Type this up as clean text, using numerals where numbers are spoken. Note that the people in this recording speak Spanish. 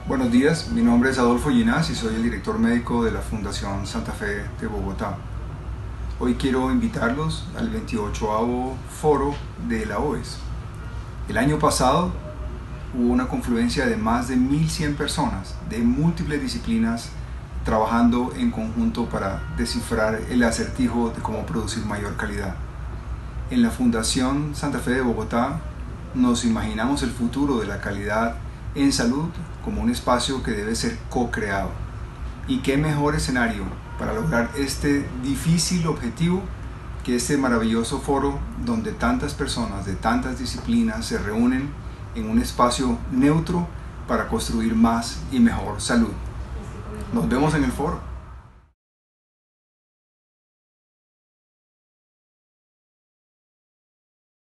Buenos días, mi nombre es Adolfo Ginás y soy el director médico de la Fundación Santa Fe de Bogotá. Hoy quiero invitarlos al 28º foro de la OES. El año pasado hubo una confluencia de más de 1.100 personas de múltiples disciplinas trabajando en conjunto para descifrar el acertijo de cómo producir mayor calidad. En la Fundación Santa Fe de Bogotá nos imaginamos el futuro de la calidad en salud como un espacio que debe ser co-creado. ¿Y qué mejor escenario para lograr este difícil objetivo que este maravilloso foro donde tantas personas de tantas disciplinas se reúnen en un espacio neutro para construir más y mejor salud? Nos vemos en el foro.